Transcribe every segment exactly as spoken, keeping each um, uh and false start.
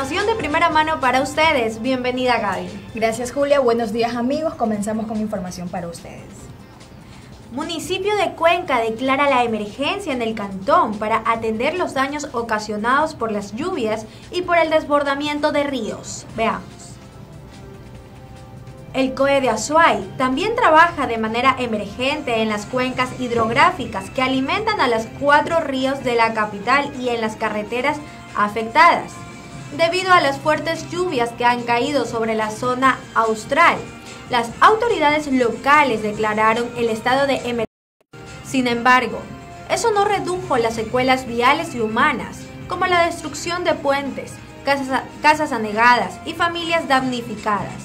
información de primera mano para ustedes. Bienvenida, Gaby. Gracias, Julia. Buenos días, amigos. Comenzamos con información para ustedes. Municipio de Cuenca declara la emergencia en el cantón para atender los daños ocasionados por las lluvias y por el desbordamiento de ríos. Veamos. El C O E de Azuay también trabaja de manera emergente en las cuencas hidrográficas que alimentan a los cuatro ríos de la capital y en las carreteras afectadas, debido a las fuertes lluvias que han caído sobre la zona austral. Las autoridades locales declararon el estado de emergencia. Sin embargo, eso no redujo las secuelas viales y humanas, como la destrucción de puentes, casas, casas anegadas y familias damnificadas.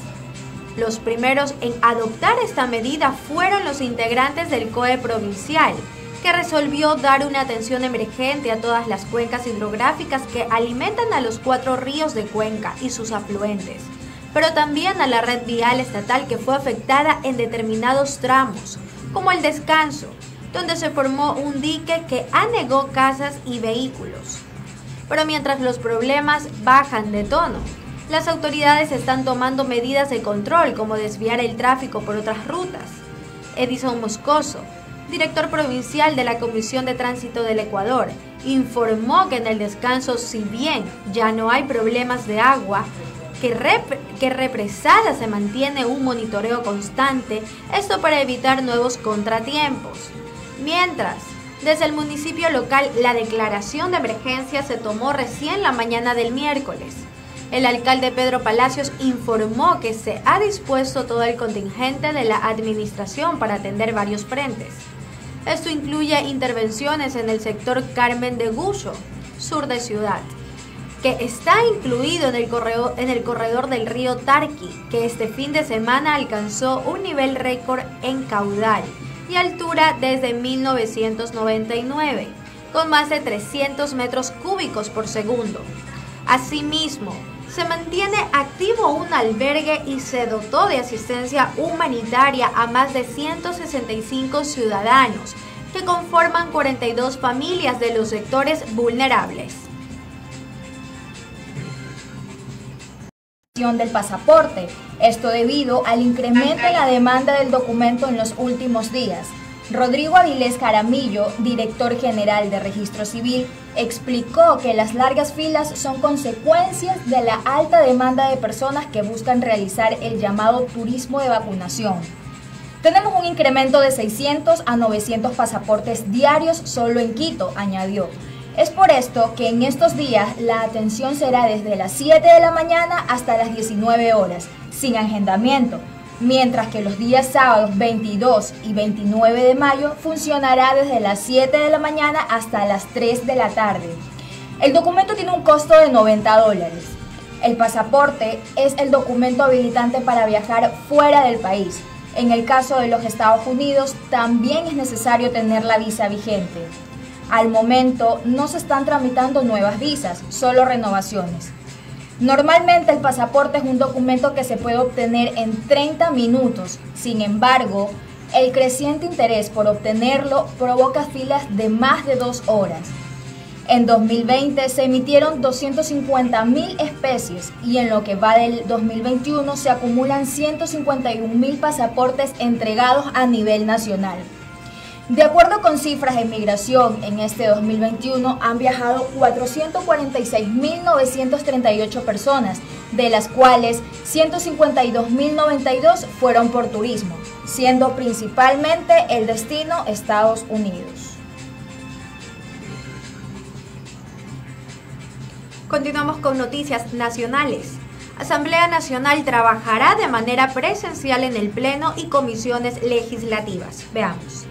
Los primeros en adoptar esta medida fueron los integrantes del C O E provincial, que resolvió dar una atención emergente a todas las cuencas hidrográficas que alimentan a los cuatro ríos de Cuenca y sus afluentes, pero también a la red vial estatal que fue afectada en determinados tramos, como el Descanso, donde se formó un dique que anegó casas y vehículos. Pero mientras los problemas bajan de tono, las autoridades están tomando medidas de control, como desviar el tráfico por otras rutas. Edison Moscoso, director provincial de la Comisión de Tránsito del Ecuador, informó que en el Descanso, si bien ya no hay problemas de agua, que, rep que represada se mantiene un monitoreo constante, esto para evitar nuevos contratiempos. Mientras, desde el municipio local, la declaración de emergencia se tomó recién la mañana del miércoles. El alcalde Pedro Palacios informó que se ha dispuesto todo el contingente de la administración para atender varios frentes. Esto incluye intervenciones en el sector Carmen de Gullo, sur de Ciudad, que está incluido en el, corredor, en el corredor del río Tarqui, que este fin de semana alcanzó un nivel récord en caudal y altura desde mil novecientos noventa y nueve, con más de trescientos metros cúbicos por segundo. Asimismo, se mantiene activo un albergue y se dotó de asistencia humanitaria a más de ciento sesenta y cinco ciudadanos, que conforman cuarenta y dos familias de los sectores vulnerables. Del pasaporte, esto debido al incremento en la demanda del documento en los últimos días. Rodrigo Avilés Jaramillo, director general de Registro Civil, explicó que las largas filas son consecuencias de la alta demanda de personas que buscan realizar el llamado turismo de vacunación. Tenemos un incremento de seiscientos a novecientos pasaportes diarios solo en Quito, añadió. Es por esto que en estos días la atención será desde las siete de la mañana hasta las diecinueve horas, sin agendamiento, mientras que los días sábados veintidós y veintinueve de mayo funcionará desde las siete de la mañana hasta las tres de la tarde. El documento tiene un costo de noventa dólares. El pasaporte es el documento habilitante para viajar fuera del país. En el caso de los Estados Unidos, también es necesario tener la visa vigente. Al momento no se están tramitando nuevas visas, solo renovaciones. Normalmente el pasaporte es un documento que se puede obtener en treinta minutos. Sin embargo, el creciente interés por obtenerlo provoca filas de más de dos horas. En dos mil veinte se emitieron doscientas cincuenta mil especies y en lo que va del dos mil veintiuno se acumulan ciento cincuenta y un mil pasaportes entregados a nivel nacional. De acuerdo con cifras de migración, en este dos mil veintiuno han viajado cuatrocientas cuarenta y seis mil novecientas treinta y ocho personas, de las cuales ciento cincuenta y dos mil noventa y dos fueron por turismo, siendo principalmente el destino Estados Unidos. Continuamos con noticias nacionales. Asamblea Nacional trabajará de manera presencial en el Pleno y comisiones legislativas. Veamos.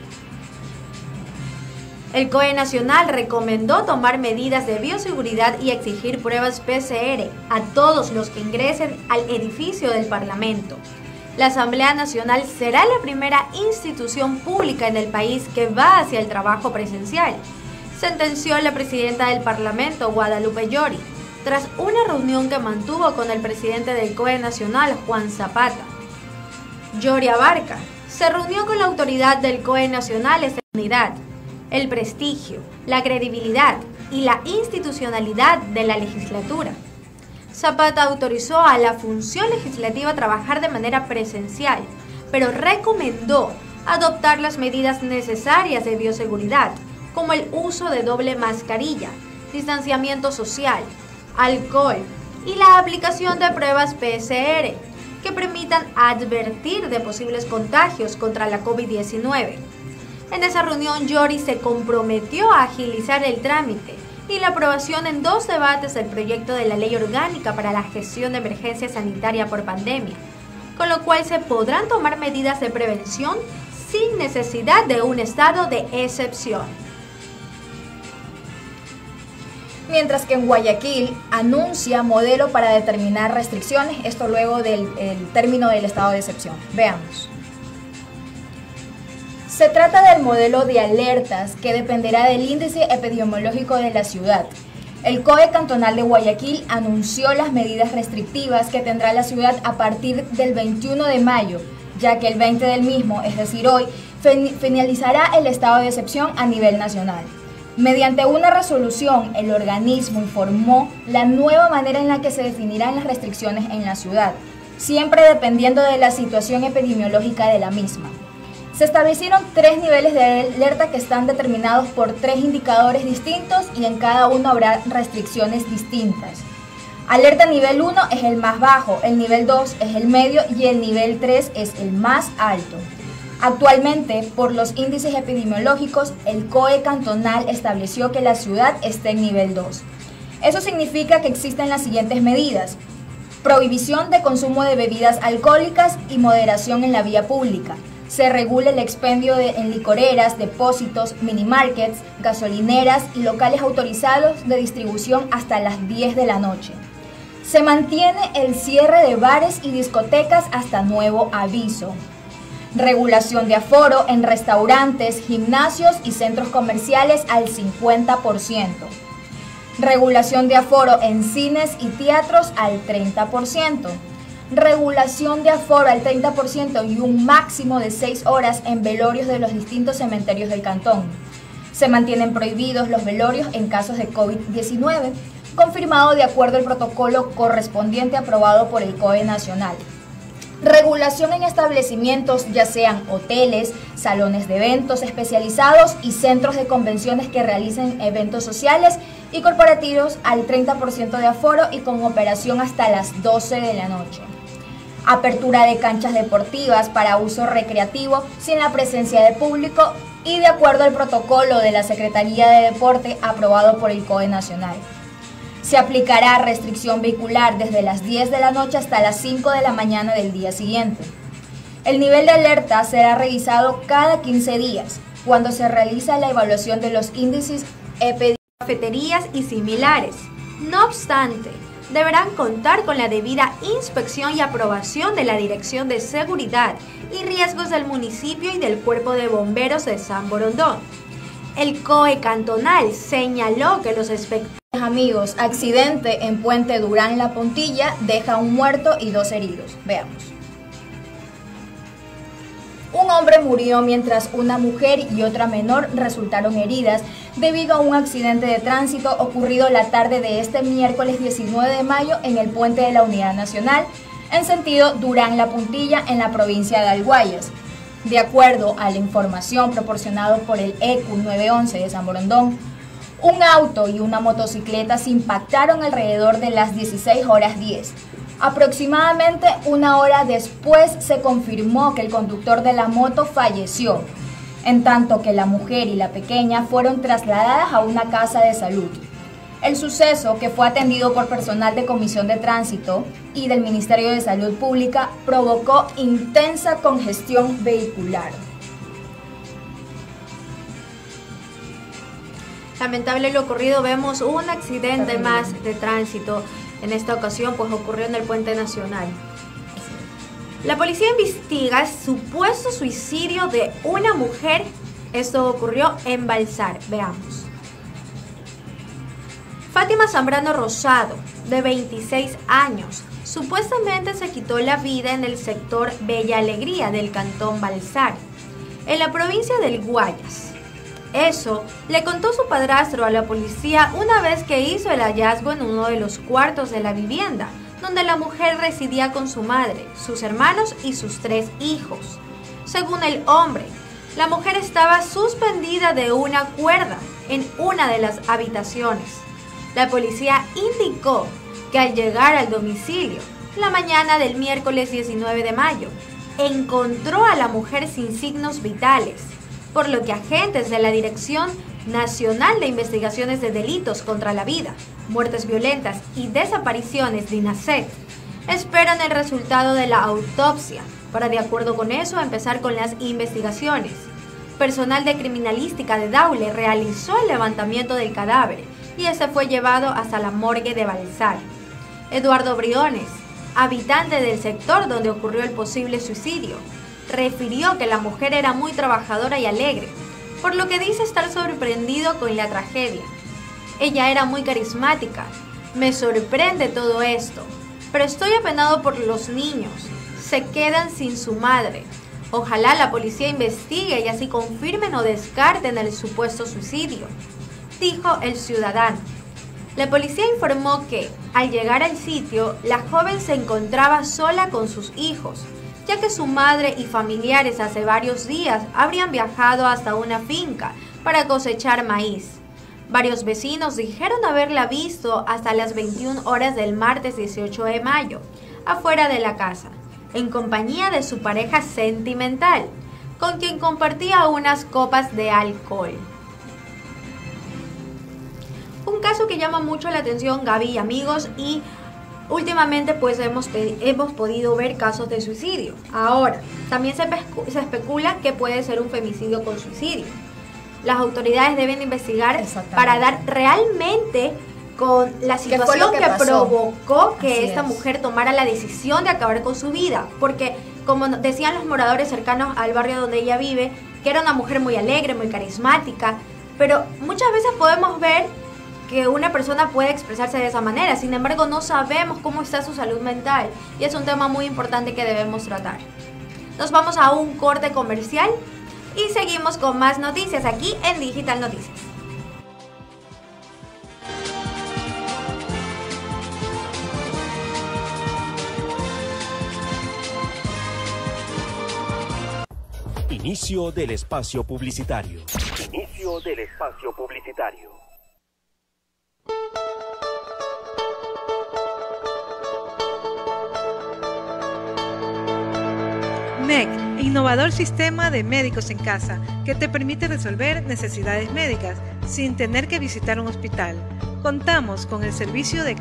El C O E Nacional recomendó tomar medidas de bioseguridad y exigir pruebas P C R a todos los que ingresen al edificio del Parlamento. La Asamblea Nacional será la primera institución pública en el país que va hacia el trabajo presencial, sentenció la presidenta del Parlamento, Guadalupe Llori, tras una reunión que mantuvo con el presidente del C O E Nacional, Juan Zapata. Llori Abarca se reunió con la autoridad del C O E Nacional en unidad, el prestigio, la credibilidad y la institucionalidad de la legislatura. Zapata autorizó a la función legislativa a trabajar de manera presencial, pero recomendó adoptar las medidas necesarias de bioseguridad, como el uso de doble mascarilla, distanciamiento social, alcohol y la aplicación de pruebas P C R que permitan advertir de posibles contagios contra la COVID diecinueve. En esa reunión, Yori se comprometió a agilizar el trámite y la aprobación en dos debates del proyecto de la Ley Orgánica para la Gestión de Emergencia Sanitaria por Pandemia, con lo cual se podrán tomar medidas de prevención sin necesidad de un estado de excepción. Mientras que en Guayaquil anuncia modelo para determinar restricciones, esto luego del el término del estado de excepción. Veamos. Se trata del modelo de alertas que dependerá del índice epidemiológico de la ciudad. El C O E cantonal de Guayaquil anunció las medidas restrictivas que tendrá la ciudad a partir del veintiuno de mayo, ya que el veinte del mismo, es decir hoy, finalizará el estado de excepción a nivel nacional. Mediante una resolución, el organismo informó la nueva manera en la que se definirán las restricciones en la ciudad, siempre dependiendo de la situación epidemiológica de la misma. Se establecieron tres niveles de alerta que están determinados por tres indicadores distintos y en cada uno habrá restricciones distintas. Alerta nivel uno es el más bajo, el nivel dos es el medio y el nivel tres es el más alto. Actualmente, por los índices epidemiológicos, el C O E cantonal estableció que la ciudad está en nivel dos. Eso significa que existen las siguientes medidas: prohibición de consumo de bebidas alcohólicas y moderación en la vía pública. Se regula el expendio de, en licoreras, depósitos, minimarkets, gasolineras y locales autorizados de distribución hasta las diez de la noche. Se mantiene el cierre de bares y discotecas hasta nuevo aviso. Regulación de aforo en restaurantes, gimnasios y centros comerciales al cincuenta por ciento. Regulación de aforo en cines y teatros al treinta por ciento. Regulación de aforo al treinta por ciento y un máximo de seis horas en velorios de los distintos cementerios del cantón. Se mantienen prohibidos los velorios en casos de COVID diecinueve, confirmado de acuerdo al protocolo correspondiente aprobado por el C O E nacional. Regulación en establecimientos, ya sean hoteles, salones de eventos especializados y centros de convenciones que realicen eventos sociales y corporativos al treinta por ciento de aforo y con operación hasta las doce de la noche. Apertura de canchas deportivas para uso recreativo sin la presencia de público y de acuerdo al protocolo de la Secretaría de Deporte aprobado por el C O E nacional. Se aplicará restricción vehicular desde las diez de la noche hasta las cinco de la mañana del día siguiente. El nivel de alerta será revisado cada quince días, cuando se realiza la evaluación de los índices epidemiológicos. Cafeterías y similares. No obstante, deberán contar con la debida inspección y aprobación de la Dirección de Seguridad y Riesgos del municipio y del Cuerpo de Bomberos de San Borondón. El C O E cantonal señaló que los espectadores. Amigos, accidente en Puente Durán La Puntilla deja un muerto y dos heridos. Veamos. Un hombre murió mientras una mujer y otra menor resultaron heridas debido a un accidente de tránsito ocurrido la tarde de este miércoles diecinueve de mayo en el puente de la Unidad Nacional, en sentido Durán La Puntilla, en la provincia de Alguayas. De acuerdo a la información proporcionada por el E C U nueve once de San Borondón, un auto y una motocicleta se impactaron alrededor de las dieciséis horas diez. Aproximadamente una hora después se confirmó que el conductor de la moto falleció, en tanto que la mujer y la pequeña fueron trasladadas a una casa de salud. El suceso, que fue atendido por personal de Comisión de Tránsito y del Ministerio de Salud Pública, provocó intensa congestión vehicular. Lamentable lo ocurrido, vemos un accidente más de tránsito. En esta ocasión, pues ocurrió en el Puente Nacional. La policía investiga el supuesto suicidio de una mujer. Esto ocurrió en Balsar. Veamos. Fátima Zambrano Rosado, de veintiséis años, supuestamente se quitó la vida en el sector Bella Alegría del cantón Balsar, en la provincia del Guayas. Eso le contó su padrastro a la policía una vez que hizo el hallazgo en uno de los cuartos de la vivienda, donde la mujer residía con su madre, sus hermanos y sus tres hijos. Según el hombre, la mujer estaba suspendida de una cuerda en una de las habitaciones. La policía indicó que al llegar al domicilio, la mañana del miércoles diecinueve de mayo, encontró a la mujer sin signos vitales, por lo que agentes de la Dirección Nacional de Investigaciones de Delitos contra la Vida, Muertes Violentas y Desapariciones, DINASED, esperan el resultado de la autopsia para, de acuerdo con eso, empezar con las investigaciones. Personal de criminalística de Daule realizó el levantamiento del cadáver y este fue llevado hasta la morgue de Balsar. Eduardo Briones, habitante del sector donde ocurrió el posible suicidio, refirió que la mujer era muy trabajadora y alegre, por lo que dice estar sorprendido con la tragedia. Ella era muy carismática. Me sorprende todo esto, pero estoy apenado por los niños. Se quedan sin su madre. Ojalá la policía investigue y así confirmen o descarten el supuesto suicidio, dijo el ciudadano. La policía informó que, al llegar al sitio, la joven se encontraba sola con sus hijos, ya que su madre y familiares hace varios días habrían viajado hasta una finca para cosechar maíz. Varios vecinos dijeron haberla visto hasta las veintiuna horas del martes dieciocho de mayo, afuera de la casa, en compañía de su pareja sentimental, con quien compartía unas copas de alcohol. Un caso que llama mucho la atención, Gaby y amigos, y últimamente pues hemos, hemos podido ver casos de suicidio. Ahora, también se, se especula que puede ser un femicidio con suicidio. Las autoridades deben investigar para dar realmente con la situación que, que provocó que Así esta es. mujer tomara la decisión de acabar con su vida. Porque, como decían los moradores cercanos al barrio donde ella vive, que era una mujer muy alegre, muy carismática, pero muchas veces podemos ver que una persona puede expresarse de esa manera. Sin embargo, no sabemos cómo está su salud mental y es un tema muy importante que debemos tratar. Nos vamos a un corte comercial y seguimos con más noticias aquí en Digital Noticias. Inicio del espacio publicitario. Inicio del espacio publicitario. M E C, innovador sistema de médicos en casa, que te permite resolver necesidades médicas sin tener que visitar un hospital. Contamos con el servicio de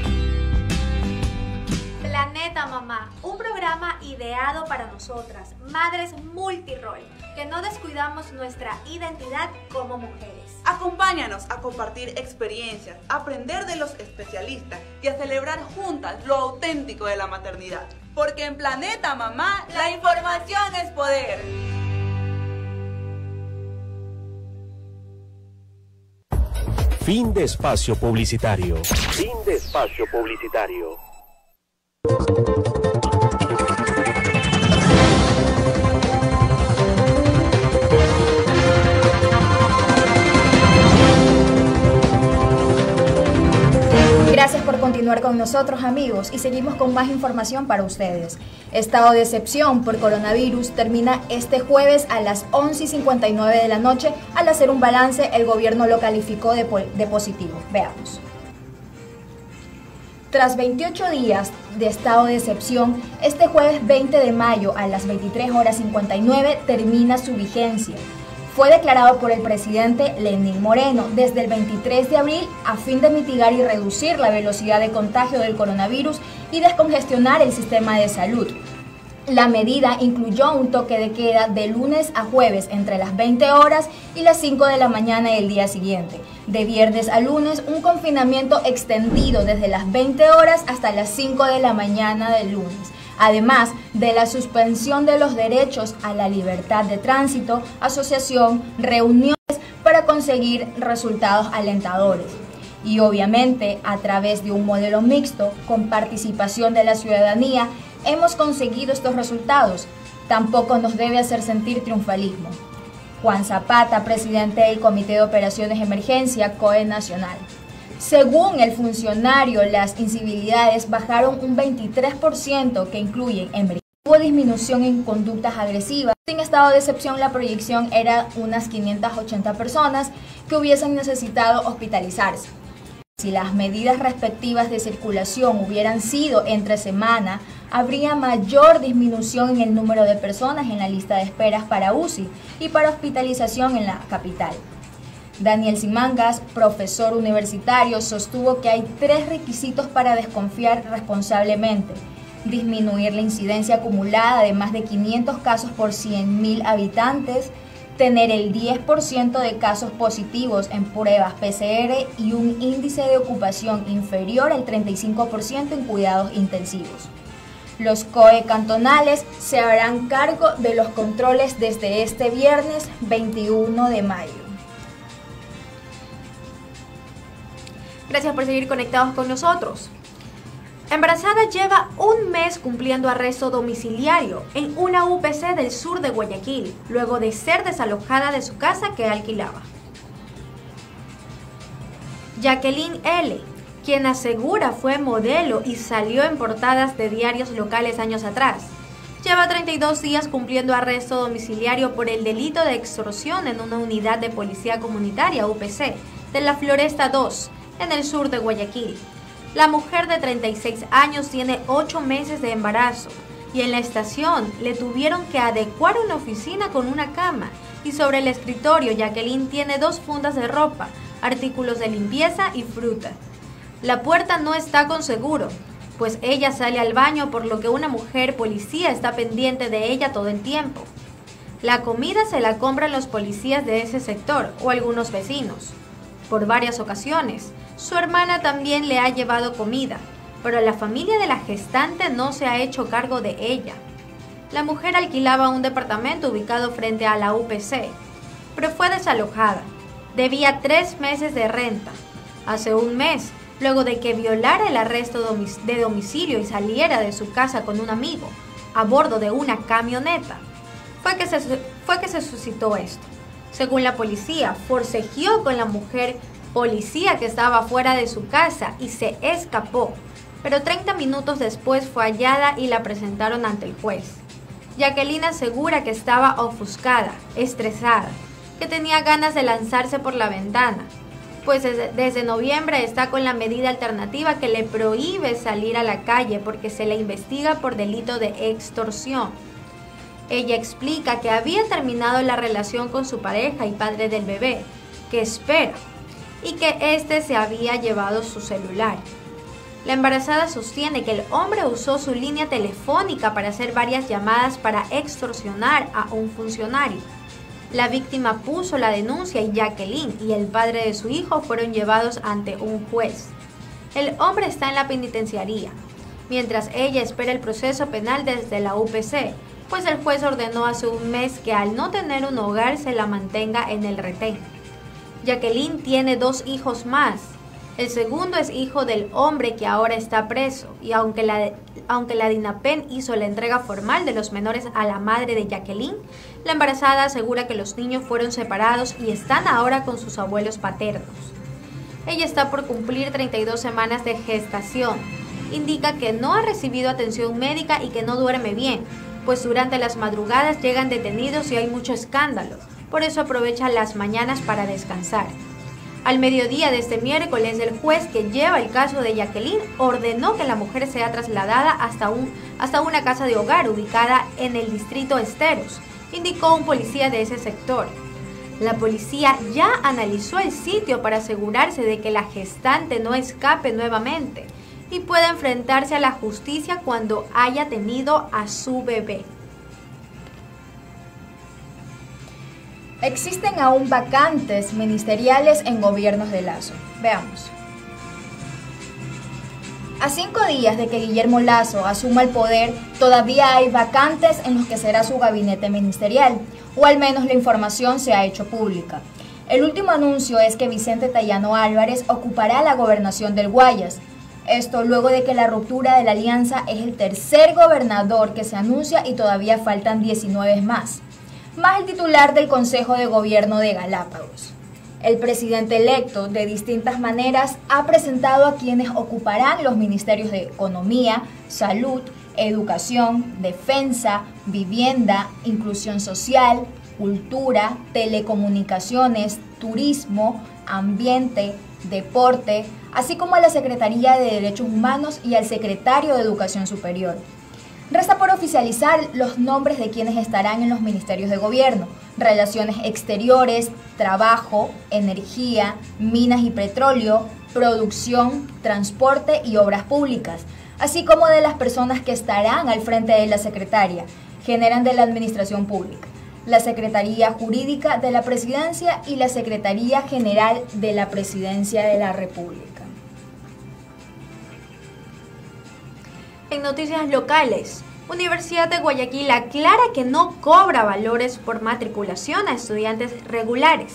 Planeta Mamá, un programa ideado para nosotras, madres multirol, que no descuidamos nuestra identidad como mujeres. Acompáñanos a compartir experiencias, a aprender de los especialistas y a celebrar juntas lo auténtico de la maternidad. Porque en Planeta Mamá, la información es poder. Fin de espacio publicitario. Fin de espacio publicitario. Gracias por continuar con nosotros, amigos, y seguimos con más información para ustedes. Estado de excepción por coronavirus termina este jueves a las once y cincuenta y nueve de la noche. Al hacer un balance, el gobierno lo calificó de, de positivo. Veamos. Tras veintiocho días de estado de excepción, este jueves veinte de mayo a las veintitrés horas cincuenta y nueve termina su vigencia. Fue declarado por el presidente Lenín Moreno desde el veintitrés de abril a fin de mitigar y reducir la velocidad de contagio del coronavirus y descongestionar el sistema de salud. La medida incluyó un toque de queda de lunes a jueves entre las veinte horas y las cinco de la mañana del día siguiente. De viernes a lunes, un confinamiento extendido desde las veinte horas hasta las cinco de la mañana del lunes. Además de la suspensión de los derechos a la libertad de tránsito, asociación, reuniones para conseguir resultados alentadores. Y obviamente, a través de un modelo mixto con participación de la ciudadanía, hemos conseguido estos resultados. Tampoco nos debe hacer sentir triunfalismo. Juan Zapata, presidente del Comité de Operaciones de Emergencia, C O E Nacional. Según el funcionario, las incivilidades bajaron un veintitrés por ciento, que incluyen emergencia. Hubo disminución en conductas agresivas. En estado de excepción, la proyección era unas quinientas ochenta personas que hubiesen necesitado hospitalizarse. Si las medidas respectivas de circulación hubieran sido entre semana, habría mayor disminución en el número de personas en la lista de esperas para U C I y para hospitalización en la capital. Daniel Simangas, profesor universitario, sostuvo que hay tres requisitos para desconfiar responsablemente: disminuir la incidencia acumulada de más de quinientos casos por cien mil habitantes, tener el diez por ciento de casos positivos en pruebas P C R y un índice de ocupación inferior al treinta y cinco por ciento en cuidados intensivos. Los C O E cantonales se harán cargo de los controles desde este viernes veintiuno de mayo. Gracias por seguir conectados con nosotros. Embarazada lleva un mes cumpliendo arresto domiciliario en una U P C del sur de Guayaquil, luego de ser desalojada de su casa que alquilaba. Jacqueline L., quien asegura fue modelo y salió en portadas de diarios locales años atrás, lleva treinta y dos días cumpliendo arresto domiciliario por el delito de extorsión en una unidad de policía comunitaria U P C de la Floresta dos, en el sur de Guayaquil. La mujer de treinta y seis años tiene ocho meses de embarazo y en la estación le tuvieron que adecuar una oficina con una cama, y sobre el escritorio Jacqueline tiene dos fundas de ropa, artículos de limpieza y fruta. La puerta no está con seguro, pues ella sale al baño, por lo que una mujer policía está pendiente de ella todo el tiempo. La comida se la compran los policías de ese sector o algunos vecinos. Por varias ocasiones, su hermana también le ha llevado comida, pero la familia de la gestante no se ha hecho cargo de ella. La mujer alquilaba un departamento ubicado frente a la U P C, pero fue desalojada. Debía tres meses de renta. Hace un mes, luego de que violara el arresto de domicilio y saliera de su casa con un amigo, a bordo de una camioneta, fue que se, fue que se suscitó esto. Según la policía, forcejeó con la mujer policía que estaba fuera de su casa y se escapó, pero treinta minutos después fue hallada y la presentaron ante el juez. Jacqueline asegura que estaba ofuscada, estresada, que tenía ganas de lanzarse por la ventana, pues desde, desde noviembre está con la medida alternativa que le prohíbe salir a la calle porque se le investiga por delito de extorsión. Ella explica que había terminado la relación con su pareja y padre del bebé, que espera, y que éste se había llevado su celular. La embarazada sostiene que el hombre usó su línea telefónica para hacer varias llamadas para extorsionar a un funcionario. La víctima puso la denuncia y Jacqueline y el padre de su hijo fueron llevados ante un juez. El hombre está en la penitenciaría, mientras ella espera el proceso penal desde la U P C, pues el juez ordenó hace un mes que al no tener un hogar se la mantenga en el retén. Jacqueline tiene dos hijos más. El segundo es hijo del hombre que ahora está preso, y aunque la, aunque la DINAPEN hizo la entrega formal de los menores a la madre de Jacqueline, la embarazada asegura que los niños fueron separados y están ahora con sus abuelos paternos. Ella está por cumplir treinta y dos semanas de gestación. Indica que no ha recibido atención médica y que no duerme bien, pues durante las madrugadas llegan detenidos y hay mucho escándalo. Por eso aprovecha las mañanas para descansar. Al mediodía de este miércoles, el juez que lleva el caso de Jacqueline ordenó que la mujer sea trasladada hasta, un, hasta una casa de hogar ubicada en el distrito Esteros, indicó un policía de ese sector. La policía ya analizó el sitio para asegurarse de que la gestante no escape nuevamente y pueda enfrentarse a la justicia cuando haya tenido a su bebé. Existen aún vacantes ministeriales en gobiernos de Lazo. Veamos. A cinco días de que Guillermo Lazo asuma el poder, todavía hay vacantes en los que será su gabinete ministerial, o al menos la información se ha hecho pública. El último anuncio es que Vicente Tayano Álvarez ocupará la gobernación del Guayas. Esto luego de que la ruptura de la alianza es el tercer gobernador que se anuncia y todavía faltan diecinueve más. más el titular del Consejo de Gobierno de Galápagos. El presidente electo, de distintas maneras, ha presentado a quienes ocuparán los ministerios de Economía, Salud, Educación, Defensa, Vivienda, Inclusión Social, Cultura, Telecomunicaciones, Turismo, Ambiente, Deporte, así como a la Secretaría de Derechos Humanos y al Secretario de Educación Superior. Resta por oficializar los nombres de quienes estarán en los ministerios de gobierno: Relaciones Exteriores, Trabajo, Energía, Minas y Petróleo, Producción, Transporte y Obras Públicas, así como de las personas que estarán al frente de la Secretaría General de la Administración Pública, la Secretaría Jurídica de la Presidencia y la Secretaría General de la Presidencia de la República. En noticias locales, Universidad de Guayaquil aclara que no cobra valores por matriculación a estudiantes regulares.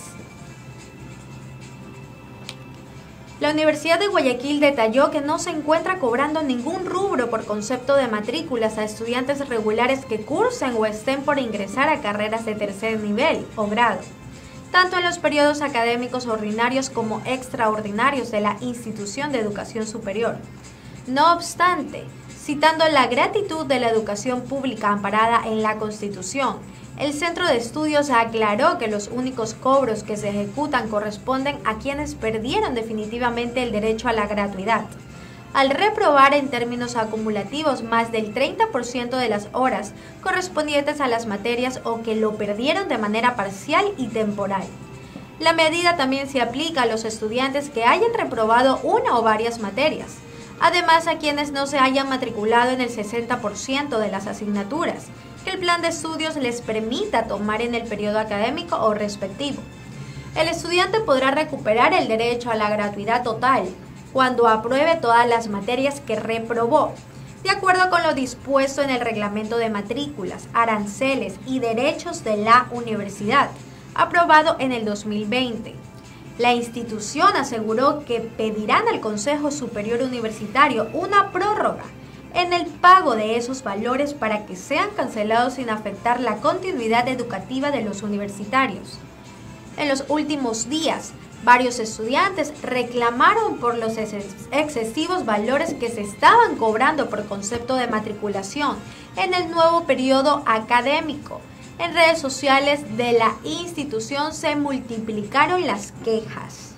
La Universidad de Guayaquil detalló que no se encuentra cobrando ningún rubro por concepto de matrículas a estudiantes regulares que cursen o estén por ingresar a carreras de tercer nivel o grado, tanto en los periodos académicos ordinarios como extraordinarios de la institución de educación superior. No obstante, citando la gratitud de la educación pública amparada en la Constitución, el Centro de Estudios aclaró que los únicos cobros que se ejecutan corresponden a quienes perdieron definitivamente el derecho a la gratuidad, al reprobar en términos acumulativos más del treinta por ciento de las horas correspondientes a las materias o que lo perdieron de manera parcial y temporal. La medida también se aplica a los estudiantes que hayan reprobado una o varias materias, además a quienes no se hayan matriculado en el sesenta por ciento de las asignaturas que el plan de estudios les permita tomar en el periodo académico o respectivo. El estudiante podrá recuperar el derecho a la gratuidad total cuando apruebe todas las materias que reprobó, de acuerdo con lo dispuesto en el Reglamento de Matrículas, Aranceles y Derechos de la Universidad, aprobado en el dos mil veinte. La institución aseguró que pedirán al Consejo Superior Universitario una prórroga en el pago de esos valores para que sean cancelados sin afectar la continuidad educativa de los universitarios. En los últimos días, varios estudiantes reclamaron por los excesivos valores que se estaban cobrando por concepto de matriculación en el nuevo periodo académico. En redes sociales de la institución se multiplicaron las quejas.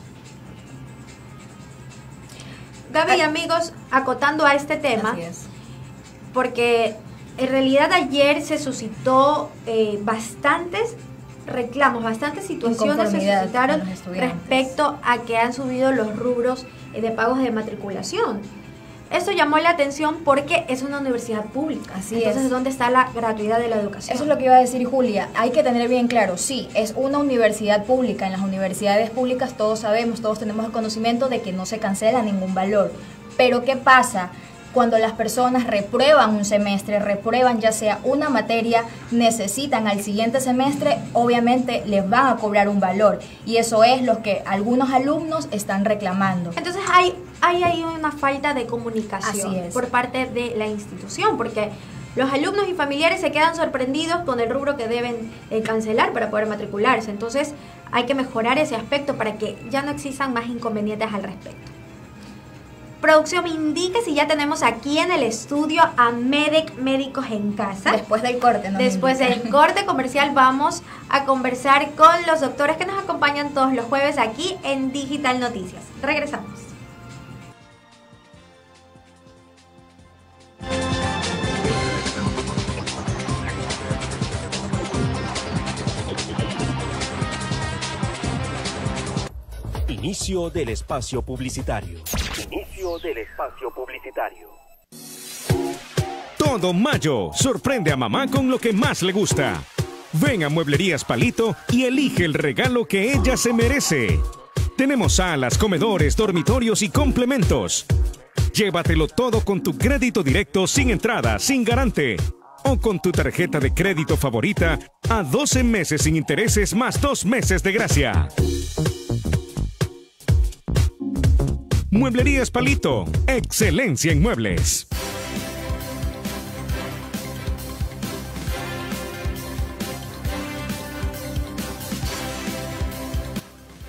Gaby, amigos, acotando a este tema, porque en realidad ayer se suscitó eh, bastantes reclamos, bastantes situaciones se suscitaron respecto a que han subido los rubros eh, de pagos de matriculación. Eso llamó la atención porque es una universidad pública. Así Entonces, es. ¿dónde está la gratuidad de la educación? Eso es lo que iba a decir Julia. Hay que tener bien claro, sí, es una universidad pública. En las universidades públicas todos sabemos, todos tenemos el conocimiento de que no se cancela ningún valor. Pero ¿qué pasa? Cuando las personas reprueban un semestre, reprueban ya sea una materia, necesitan al siguiente semestre, obviamente les van a cobrar un valor. Y eso es lo que algunos alumnos están reclamando. Entonces hay, hay, hay una falta de comunicación Así es. por parte de la institución, porque los alumnos y familiares se quedan sorprendidos con el rubro que deben eh, cancelar para poder matricularse. Entonces hay que mejorar ese aspecto para que ya no existan más inconvenientes al respecto. Producción, me indica si ya tenemos aquí en el estudio a Medec Médicos en Casa. Después del corte, ¿no? Después del corte comercial vamos a conversar con los doctores que nos acompañan todos los jueves aquí en Digital Noticias. Regresamos. Inicio del espacio publicitario. Inicio del espacio publicitario. Todo mayo, sorprende a mamá con lo que más le gusta. Ven a Mueblerías Palito y elige el regalo que ella se merece. Tenemos salas, comedores, dormitorios y complementos. Llévatelo todo con tu crédito directo sin entrada, sin garante. O con tu tarjeta de crédito favorita a doce meses sin intereses más dos meses de gracia. Mueblerías Palito, excelencia en muebles.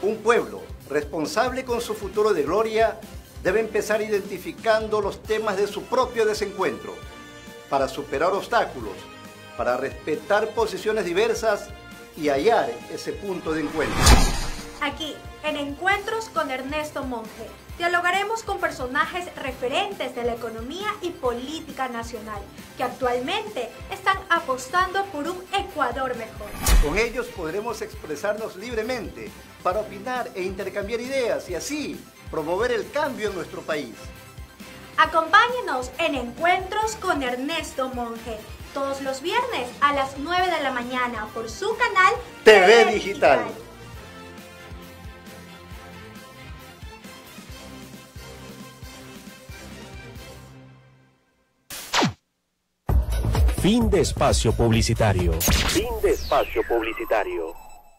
Un pueblo responsable con su futuro de gloria debe empezar identificando los temas de su propio desencuentro para superar obstáculos, para respetar posiciones diversas y hallar ese punto de encuentro. Aquí, en Encuentros con Ernesto Monge, dialogaremos con personajes referentes de la economía y política nacional, que actualmente están apostando por un Ecuador mejor. Con ellos podremos expresarnos libremente para opinar e intercambiar ideas y así promover el cambio en nuestro país. Acompáñenos en Encuentros con Ernesto Monge, todos los viernes a las nueve de la mañana por su canal T V Digital. Fin de espacio publicitario. Fin de espacio publicitario.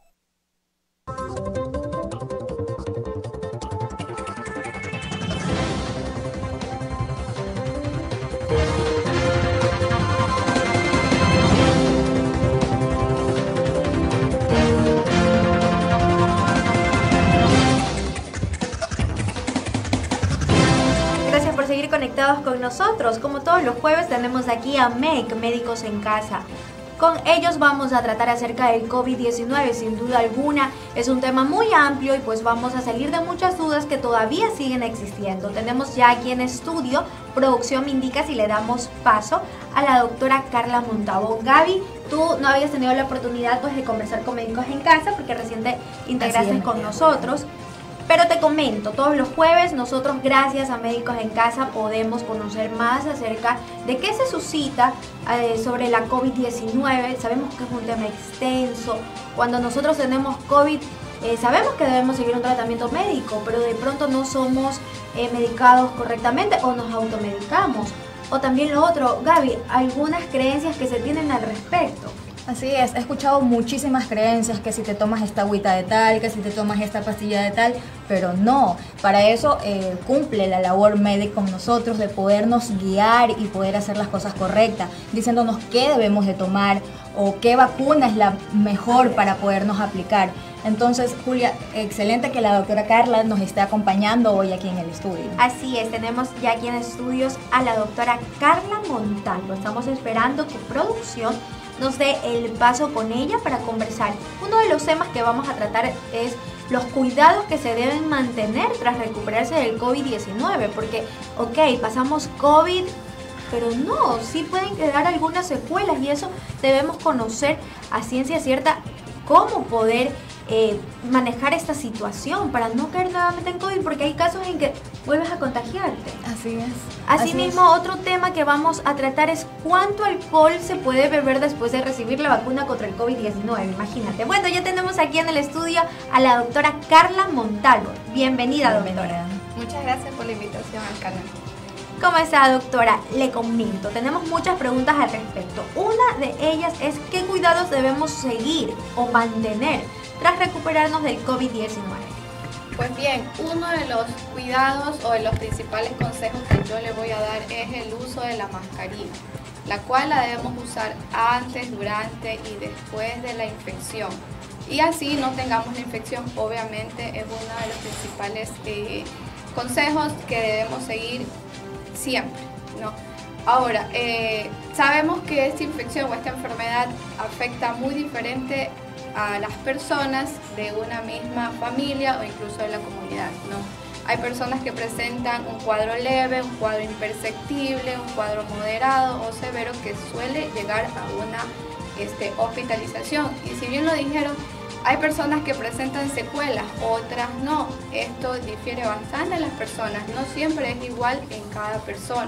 Gracias por seguir conectados con nosotros. Como todos los jueves tenemos aquí a M E C, Médicos en Casa. Con ellos vamos a tratar acerca del COVID diecinueve, sin duda alguna es un tema muy amplio y pues vamos a salir de muchas dudas que todavía siguen existiendo. Tenemos ya aquí en estudio, producción me indica si le damos paso a la doctora Carla Montalbón. Gaby, tú no habías tenido la oportunidad pues de conversar con Médicos en Casa porque recién te integraste con nosotros. Pero te comento, todos los jueves nosotros gracias a Médicos en Casa podemos conocer más acerca de qué se suscita eh, sobre la COVID diecinueve. Sabemos que es un tema extenso. Cuando nosotros tenemos COVID eh, sabemos que debemos seguir un tratamiento médico, pero de pronto no somos eh, medicados correctamente o nos automedicamos. O también lo otro, Gaby, algunas creencias que se tienen al respecto. Así es, he escuchado muchísimas creencias que si te tomas esta agüita de tal, que si te tomas esta pastilla de tal, pero no, para eso eh, cumple la labor médica con nosotros de podernos guiar y poder hacer las cosas correctas, diciéndonos qué debemos de tomar o qué vacuna es la mejor para podernos aplicar. Entonces, Julia, excelente que la doctora Carla nos esté acompañando hoy aquí en el estudio. Así es, tenemos ya aquí en estudios a la doctora Carla Montalvo. Estamos esperando que producción nos dé el paso con ella para conversar. Uno de los temas que vamos a tratar es los cuidados que se deben mantener tras recuperarse del COVID diecinueve, porque, ok, pasamos COVID, pero no, sí pueden quedar algunas secuelas y eso debemos conocer a ciencia cierta cómo poder eh, manejar esta situación para no caer nuevamente en COVID, porque hay casos en que vuelves a contagiarte. Así es. Asimismo, Así es. Otro tema que vamos a tratar es cuánto alcohol se puede beber después de recibir la vacuna contra el COVID diecinueve, imagínate. Bueno, ya tenemos aquí en el estudio a la doctora Carla Montalvo. Bienvenida, Bienvenida. doctora. Muchas gracias por la invitación al canal. ¿Cómo está, doctora? Le comento, tenemos muchas preguntas al respecto. Una de ellas es ¿qué cuidados debemos seguir o mantener tras recuperarnos del COVID diecinueve? Pues bien, uno de los cuidados o de los principales consejos que yo le voy a dar es el uso de la mascarilla, la cual la debemos usar antes, durante y después de la infección. Y así no tengamos la infección, obviamente es uno de los principales eh, consejos que debemos seguir siempre, ¿no? Ahora, eh, sabemos que esta infección o esta enfermedad afecta muy diferente a las personas de una misma familia o incluso de la comunidad, ¿no? Hay personas que presentan un cuadro leve, un cuadro imperceptible, un cuadro moderado o severo que suele llegar a una este, hospitalización. Y si bien lo dijeron, hay personas que presentan secuelas, otras no. Esto difiere bastante en las personas, no siempre es igual en cada persona.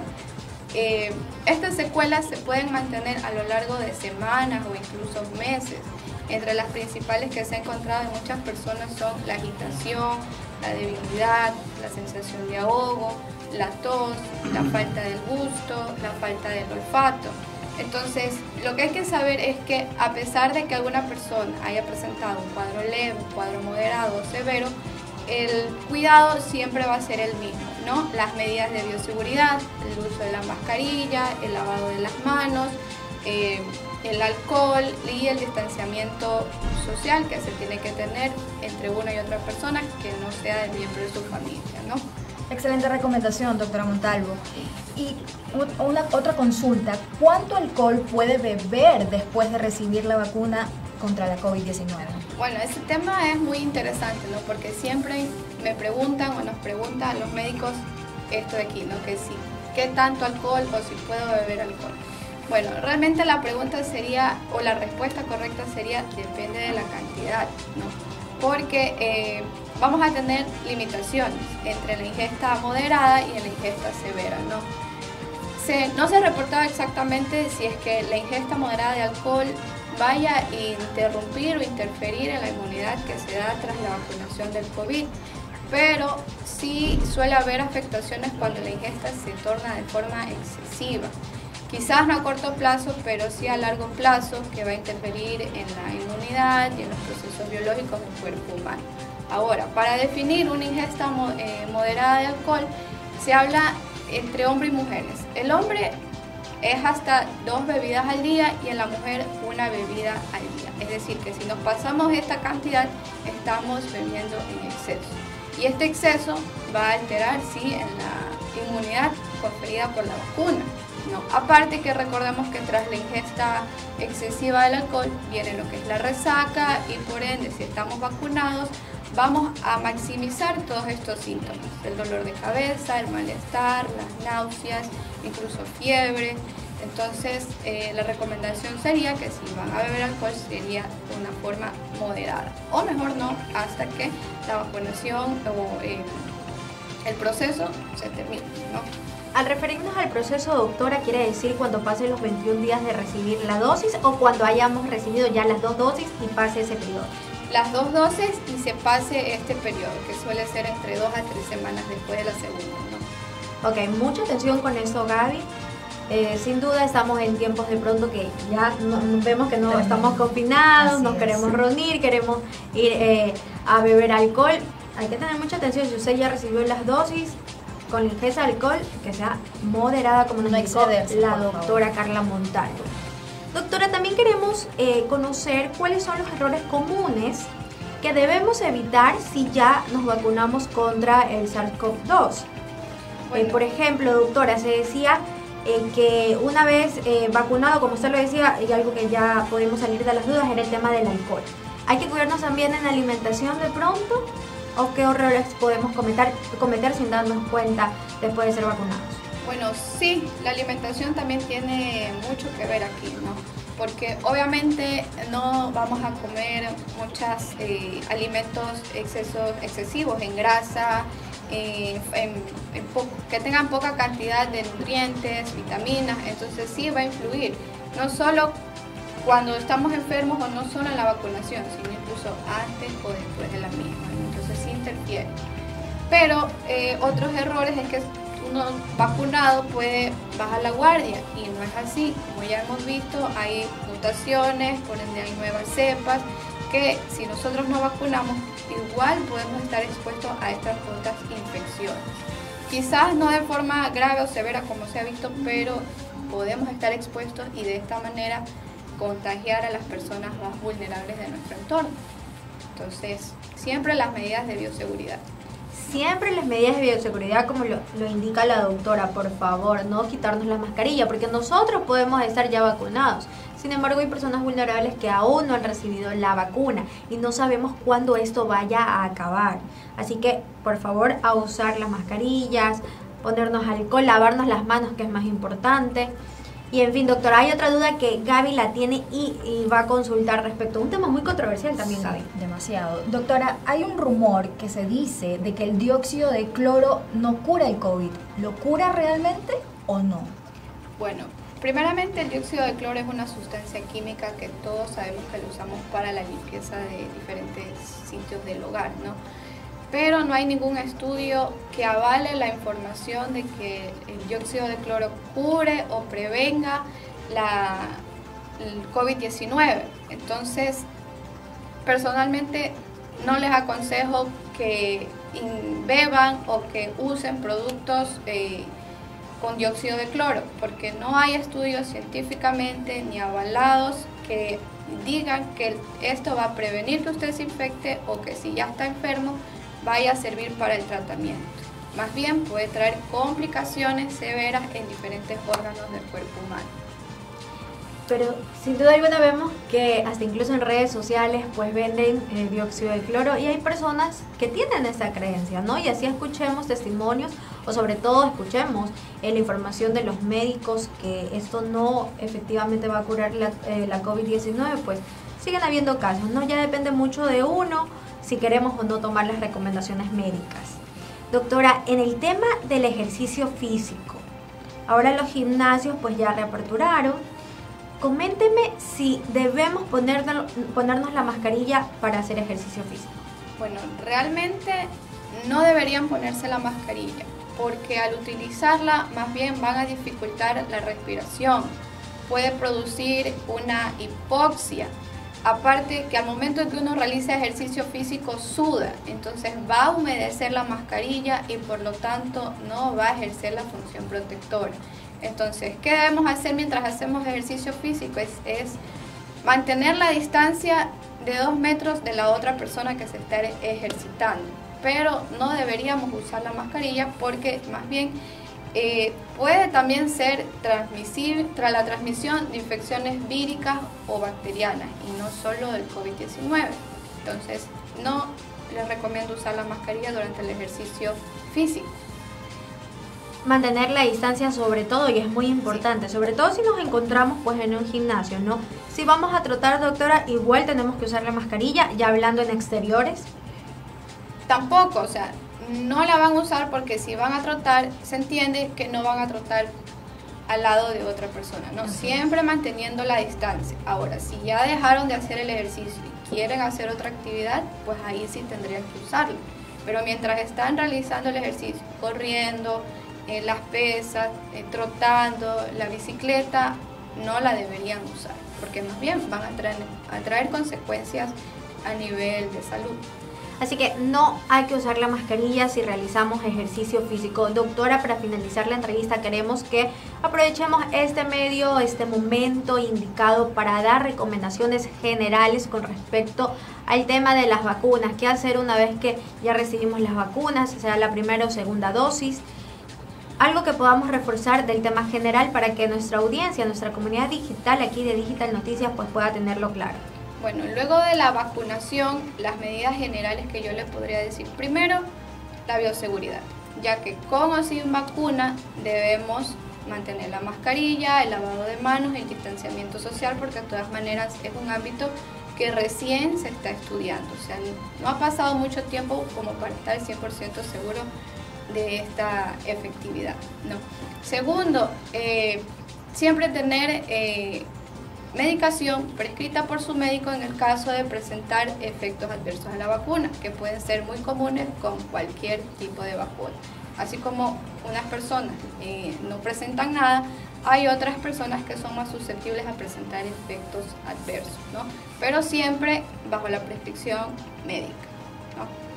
Eh, estas secuelas se pueden mantener a lo largo de semanas o incluso meses. Entre las principales que se ha encontrado en muchas personas son la agitación, la debilidad, la sensación de ahogo, la tos, la falta del gusto, la falta del olfato. Entonces, lo que hay que saber es que a pesar de que alguna persona haya presentado un cuadro leve, un cuadro moderado o severo, el cuidado siempre va a ser el mismo, ¿no? Las medidas de bioseguridad, el uso de la mascarilla, el lavado de las manos, eh, el alcohol y el distanciamiento social que se tiene que tener entre una y otra persona que no sea del miembro de su familia, ¿no? Excelente recomendación, doctora Montalvo. Y una, otra consulta, ¿cuánto alcohol puede beber después de recibir la vacuna contra la COVID diecinueve? Bueno, ese tema es muy interesante, ¿no? Porque siempre me preguntan o nos preguntan los médicos esto de aquí, ¿no? Que si, ¿qué tanto alcohol o si puedo beber alcohol? Bueno, realmente la pregunta sería, o la respuesta correcta sería, depende de la cantidad, ¿no? Porque eh, vamos a tener limitaciones entre la ingesta moderada y la ingesta severa, ¿no? Se, no se ha reportado exactamente si es que la ingesta moderada de alcohol vaya a interrumpir o interferir en la inmunidad que se da tras la vacunación del COVID, pero sí suele haber afectaciones cuando la ingesta se torna de forma excesiva. Quizás no a corto plazo, pero sí a largo plazo, que va a interferir en la inmunidad y en los procesos biológicos del cuerpo humano. Ahora, para definir una ingesta eh, moderada de alcohol, se habla entre hombres y mujeres. El hombre es hasta dos bebidas al día y en la mujer una bebida al día. Es decir, que si nos pasamos esta cantidad, estamos bebiendo en exceso. Y este exceso va a alterar, sí, en la inmunidad conferida por la vacuna. No, aparte que recordemos que tras la ingesta excesiva del alcohol viene lo que es la resaca y por ende si estamos vacunados vamos a maximizar todos estos síntomas, el dolor de cabeza, el malestar, las náuseas, incluso fiebre. Entonces eh, la recomendación sería que si van a beber alcohol sería de una forma moderada o mejor no hasta que la vacunación o eh, el proceso se termine, ¿no? Al referirnos al proceso, doctora, ¿quiere decir cuando pasen los veintiún días de recibir la dosis o cuando hayamos recibido ya las dos dosis y pase ese periodo? Las dos dosis y se pase este periodo, que suele ser entre dos a tres semanas después de la segunda, ¿no? Ok, mucha atención con eso, Gaby. Eh, sin duda estamos en tiempos de pronto que ya no, vemos que no También. estamos confinados, Así nos es. queremos reunir, queremos ir eh, a beber alcohol. Hay que tener mucha atención, si usted ya recibió las dosis, con la ingesta de alcohol, que sea moderada, como nos no indicó la doctora Carla Montalvo. Doctora, también queremos eh, conocer cuáles son los errores comunes que debemos evitar si ya nos vacunamos contra el SARS-CoV dos. Bueno. Eh, por ejemplo, doctora, se decía eh, que una vez eh, vacunado, como usted lo decía, y algo que ya podemos salir de las dudas, era el tema del alcohol. Hay que cuidarnos también en la alimentación de pronto, o qué errores podemos cometer, cometer sin darnos cuenta después de ser vacunados. Bueno, sí, la alimentación también tiene mucho que ver aquí, ¿no? Porque obviamente no vamos a comer muchos eh, alimentos excesos, excesivos en grasa, eh, en, en poco, que tengan poca cantidad de nutrientes, vitaminas, entonces sí va a influir, no solo cuando estamos enfermos o no solo en la vacunación, sino incluso antes o después de la misma, ¿no? Entonces sí interfiere. Pero eh, otros errores es que uno vacunado puede bajar la guardia y no es así. Como ya hemos visto, hay mutaciones, por ende hay nuevas cepas que si nosotros no vacunamos igual podemos estar expuestos a estas otras infecciones. Quizás no de forma grave o severa como se ha visto, pero podemos estar expuestos y de esta manera contagiar a las personas más vulnerables de nuestro entorno. Entonces, siempre las medidas de bioseguridad. Siempre las medidas de bioseguridad, como lo, lo indica la doctora, por favor, no quitarnos la mascarilla, porque nosotros podemos estar ya vacunados. Sin embargo, hay personas vulnerables que aún no han recibido la vacuna y no sabemos cuándo esto vaya a acabar. Así que, por favor, a usar las mascarillas, ponernos alcohol, lavarnos las manos, que es más importante. Y en fin, doctora, hay otra duda que Gaby la tiene y, y va a consultar respecto a un tema muy controversial también, sí, Gaby. Demasiado. Doctora, hay un rumor que se dice de que el dióxido de cloro no cura el COVID. ¿Lo cura realmente o no? Bueno, primeramente el dióxido de cloro es una sustancia química que todos sabemos que lo usamos para la limpieza de diferentes sitios del hogar, ¿no? Pero no hay ningún estudio que avale la información de que el dióxido de cloro cure o prevenga la, el COVID diecinueve. Entonces, personalmente no les aconsejo que beban o que usen productos eh, con dióxido de cloro, porque no hay estudios científicamente ni avalados que digan que esto va a prevenir que usted se infecte o que si ya está enfermo vaya a servir para el tratamiento. Más bien puede traer complicaciones severas en diferentes órganos del cuerpo humano. Pero sin duda alguna vemos que hasta incluso en redes sociales pues venden eh, dióxido de cloro y hay personas que tienen esa creencia, ¿no? Y así escuchemos testimonios o sobre todo escuchemos eh, la información de los médicos que esto no efectivamente va a curar la, eh, la COVID diecinueve, pues siguen habiendo casos, ¿no? Ya depende mucho de uno si queremos o no tomar las recomendaciones médicas. Doctora, en el tema del ejercicio físico, ahora los gimnasios pues ya reaperturaron. Coménteme si debemos ponernos, ponernos la mascarilla para hacer ejercicio físico. Bueno, realmente no deberían ponerse la mascarilla, porque al utilizarla más bien van a dificultar la respiración, puede producir una hipoxia. Aparte que al momento en que uno realiza ejercicio físico suda, entonces va a humedecer la mascarilla y por lo tanto no va a ejercer la función protectora. Entonces, ¿qué debemos hacer mientras hacemos ejercicio físico? Es, es mantener la distancia de dos metros de la otra persona que se está ejercitando, pero no deberíamos usar la mascarilla porque más bien eh, puede también ser transmisible tras la transmisión de infecciones víricas o bacterianas y no solo del COVID diecinueve. Entonces, no les recomiendo usar la mascarilla durante el ejercicio físico. Mantener la distancia sobre todo, y es muy importante, sobre todo si nos encontramos pues en un gimnasio, ¿no? Si vamos a trotar, doctora, igual tenemos que usar la mascarilla, ya hablando en exteriores. Tampoco, o sea, no la van a usar porque si van a trotar, se entiende que no van a trotar al lado de otra persona, ¿no? Uh-huh. Siempre manteniendo la distancia. Ahora, si ya dejaron de hacer el ejercicio y quieren hacer otra actividad, pues ahí sí tendrían que usarlo. Pero mientras están realizando el ejercicio, corriendo, Eh, las pesas, eh, trotando, la bicicleta, no la deberían usar, porque más bien van a traer, a traer consecuencias a nivel de salud. Así que no hay que usar la mascarilla si realizamos ejercicio físico. Doctora, para finalizar la entrevista queremos que aprovechemos este medio, este momento indicado para dar recomendaciones generales con respecto al tema de las vacunas. ¿Qué hacer una vez que ya recibimos las vacunas, sea la primera o segunda dosis? Algo que podamos reforzar del tema general para que nuestra audiencia, nuestra comunidad digital aquí de Digital Noticias pues pueda tenerlo claro. Bueno, luego de la vacunación, las medidas generales que yo le podría decir, primero, la bioseguridad, ya que con o sin vacuna debemos mantener la mascarilla, el lavado de manos, el distanciamiento social, porque de todas maneras es un ámbito que recién se está estudiando, o sea, no ha pasado mucho tiempo como para estar cien por ciento seguro de esta efectividad, ¿no? Segundo, eh, siempre tener eh, medicación prescrita por su médico en el caso de presentar efectos adversos a la vacuna, que pueden ser muy comunes con cualquier tipo de vacuna. Así como unas personas eh, no presentan nada, hay otras personas que son más susceptibles a presentar efectos adversos, ¿no? Pero siempre bajo la prescripción médica, ¿no?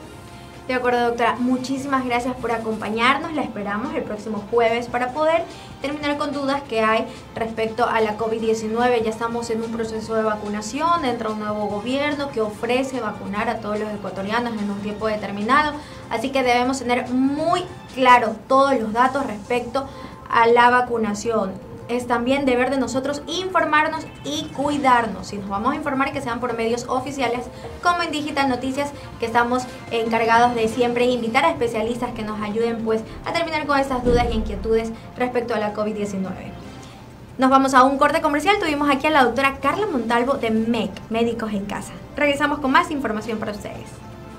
De acuerdo, doctora, muchísimas gracias por acompañarnos, la esperamos el próximo jueves para poder terminar con dudas que hay respecto a la COVID diecinueve. Ya estamos en un proceso de vacunación, entra un nuevo gobierno que ofrece vacunar a todos los ecuatorianos en un tiempo determinado, así que debemos tener muy claro todos los datos respecto a la vacunación. Es también deber de nosotros informarnos y cuidarnos. Si nos vamos a informar, que sean por medios oficiales como en Digital Noticias, que estamos encargados de siempre invitar a especialistas que nos ayuden pues a terminar con esas dudas y inquietudes respecto a la COVID diecinueve. Nos vamos a un corte comercial. Tuvimos aquí a la doctora Carla Montalvo de M E C, Médicos en Casa. Regresamos con más información para ustedes.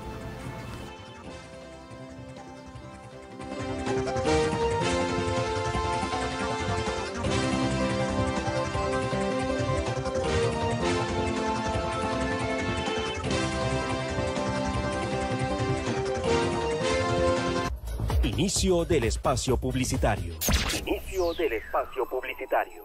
Inicio del espacio publicitario. Inicio del espacio publicitario.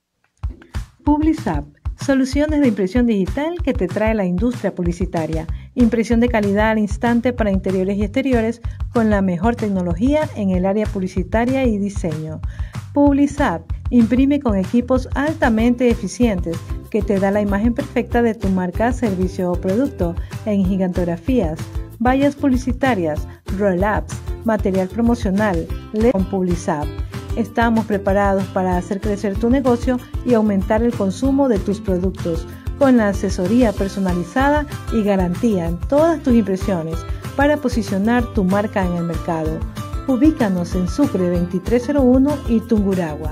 Publizap, soluciones de impresión digital que te trae la industria publicitaria. impresión de calidad al instante para interiores y exteriores con la mejor tecnología en el área publicitaria y diseño. Publizap imprime con equipos altamente eficientes que te da la imagen perfecta de tu marca, servicio o producto en gigantografías, vallas publicitarias, roll-ups, material promocional. Con Publizap estamos preparados para hacer crecer tu negocio y aumentar el consumo de tus productos con la asesoría personalizada y garantía en todas tus impresiones para posicionar tu marca en el mercado. Ubícanos en Sucre veintitrés cero uno y Tungurahua.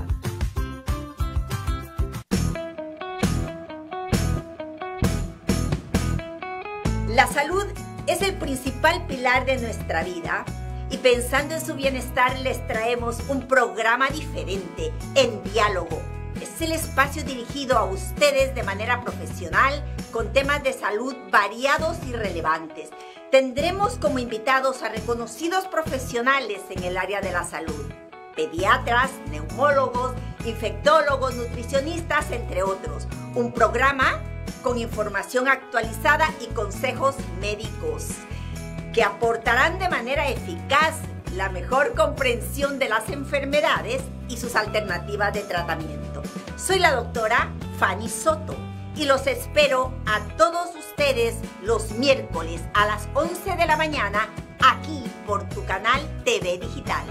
La salud es el principal pilar de nuestra vida y pensando en su bienestar les traemos un programa diferente, En Diálogo. Es el espacio dirigido a ustedes de manera profesional con temas de salud variados y relevantes. Tendremos como invitados a reconocidos profesionales en el área de la salud, pediatras, neumólogos, infectólogos, nutricionistas, entre otros. Un programa con información actualizada y consejos médicos que aportarán de manera eficaz la mejor comprensión de las enfermedades y sus alternativas de tratamiento. Soy la doctora Fanny Soto y los espero a todos ustedes los miércoles a las once de la mañana aquí por tu canal T V Digital.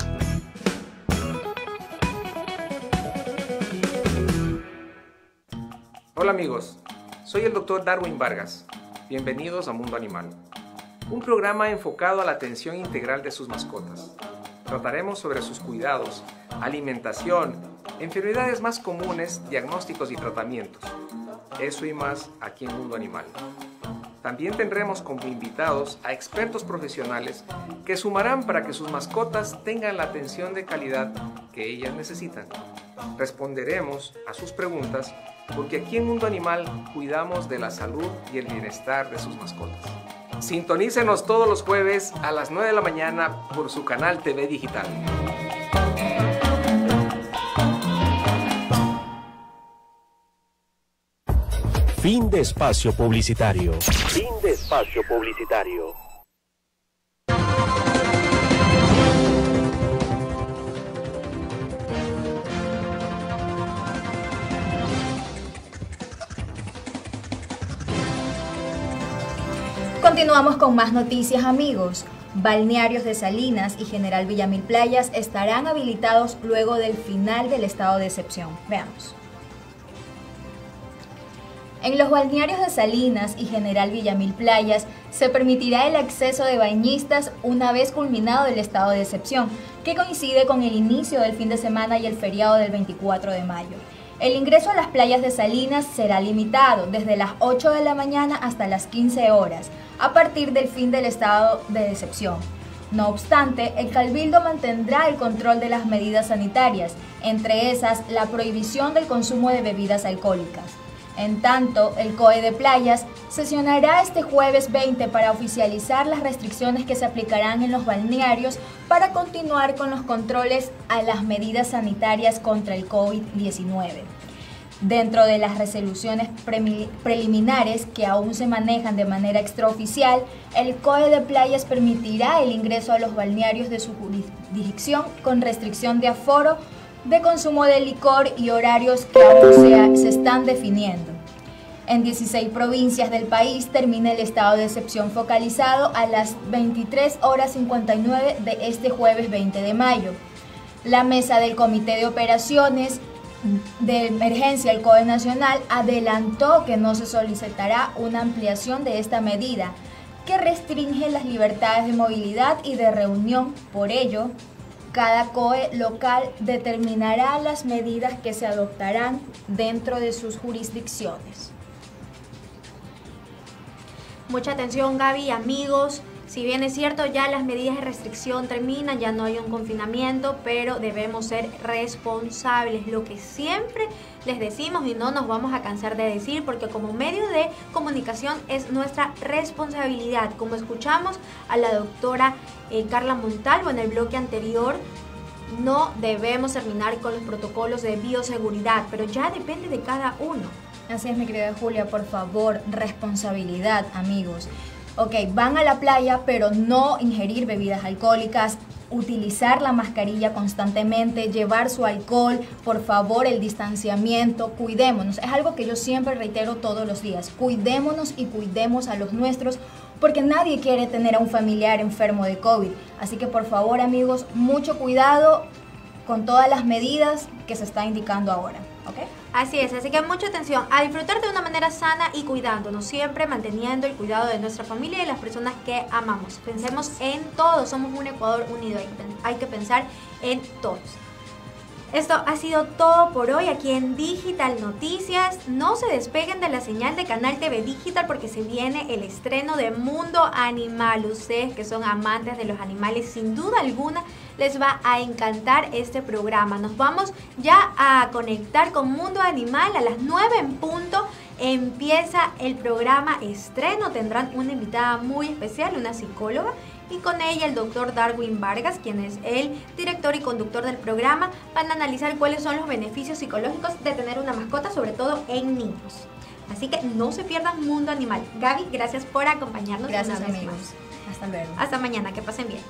Hola amigos, soy el doctor Darwin Vargas. Bienvenidos a Mundo Animal, un programa enfocado a la atención integral de sus mascotas. Trataremos sobre sus cuidados, alimentación, enfermedades más comunes, diagnósticos y tratamientos. Eso y más aquí en Mundo Animal. También tendremos como invitados a expertos profesionales que sumarán para que sus mascotas tengan la atención de calidad que ellas necesitan. Responderemos a sus preguntas porque aquí en Mundo Animal cuidamos de la salud y el bienestar de sus mascotas. Sintonícenos todos los jueves a las nueve de la mañana por su canal T V Digital. Fin de espacio publicitario. Fin de espacio publicitario. Continuamos con más noticias, amigos. Balnearios de Salinas y General Villamil Playas estarán habilitados luego del final del estado de excepción. Veamos. En los balnearios de Salinas y General Villamil Playas se permitirá el acceso de bañistas una vez culminado el estado de excepción, que coincide con el inicio del fin de semana y el feriado del veinticuatro de mayo. El ingreso a las playas de Salinas será limitado desde las ocho de la mañana hasta las quince horas, a partir del fin del estado de excepción. No obstante, el Cabildo mantendrá el control de las medidas sanitarias, entre esas la prohibición del consumo de bebidas alcohólicas. En tanto, el C O E de Playas sesionará este jueves veinte para oficializar las restricciones que se aplicarán en los balnearios para continuar con los controles a las medidas sanitarias contra el COVID diecinueve. Dentro de las resoluciones pre preliminares que aún se manejan de manera extraoficial, el C O E de Playas permitirá el ingreso a los balnearios de su jurisdicción con restricción de aforo, de consumo de licor y horarios que aún se, se están definiendo. En dieciséis provincias del país termina el estado de excepción focalizado a las veintitrés horas cincuenta y nueve de este jueves veinte de mayo. La mesa del Comité de Operaciones de Emergencia del C O E Nacional adelantó que no se solicitará una ampliación de esta medida, que restringe las libertades de movilidad y de reunión. Por ello, cada C O E local determinará las medidas que se adoptarán dentro de sus jurisdicciones. Mucha atención, Gaby, amigos. Si bien es cierto, ya las medidas de restricción terminan, ya no hay un confinamiento, pero debemos ser responsables, lo que siempre les decimos y no nos vamos a cansar de decir, porque como medio de comunicación es nuestra responsabilidad. Como escuchamos a la doctora eh, Carla Montalvo en el bloque anterior, no debemos terminar con los protocolos de bioseguridad, pero ya depende de cada uno. Así es, mi querida Julia, por favor, responsabilidad, amigos. Ok, van a la playa, pero no ingerir bebidas alcohólicas, utilizar la mascarilla constantemente, llevar su alcohol, por favor, el distanciamiento, cuidémonos. Es algo que yo siempre reitero todos los días. Cuidémonos y cuidemos a los nuestros, porque nadie quiere tener a un familiar enfermo de COVID. Así que, por favor, amigos, mucho cuidado con todas las medidas que se está indicando ahora. ¿Okay? Así es, así que mucha atención a disfrutar de una manera sana y cuidándonos, siempre manteniendo el cuidado de nuestra familia y de las personas que amamos. Pensemos en todos, somos un Ecuador unido, hay que pensar en todos. Esto ha sido todo por hoy aquí en Digital Noticias. No se despeguen de la señal de Canal T V Digital porque se viene el estreno de Mundo Animal. Ustedes que son amantes de los animales, sin duda alguna les va a encantar este programa. Nos vamos ya a conectar con Mundo Animal a las nueve en punto. Empieza el programa estreno. Tendrán una invitada muy especial, una psicóloga, y con ella el doctor Darwin Vargas, quien es el director y conductor del programa. Van a analizar cuáles son los beneficios psicológicos de tener una mascota, sobre todo en niños. Así que no se pierdan Mundo Animal. Gaby, gracias por acompañarnos. Gracias, una vez amigos. más. Hasta luego. Hasta mañana, que pasen bien.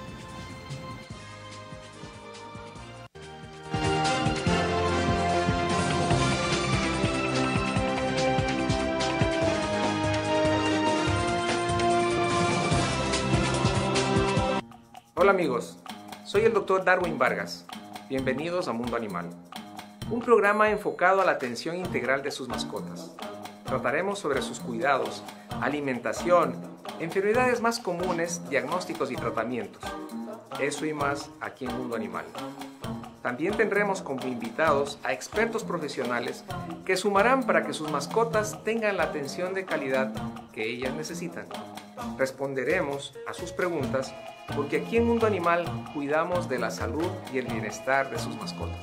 Hola amigos, soy el doctor Darwin Vargas. Bienvenidos a Mundo Animal, un programa enfocado a la atención integral de sus mascotas. Trataremos sobre sus cuidados, alimentación, enfermedades más comunes, diagnósticos y tratamientos. Eso y más aquí en Mundo Animal. También tendremos como invitados a expertos profesionales que sumarán para que sus mascotas tengan la atención de calidad que ellas necesitan. Responderemos a sus preguntas porque aquí en Mundo Animal cuidamos de la salud y el bienestar de sus mascotas.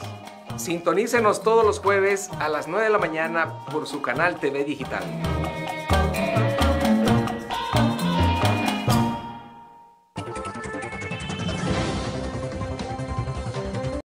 Sintonícenos todos los jueves a las nueve de la mañana por su canal T V Digital.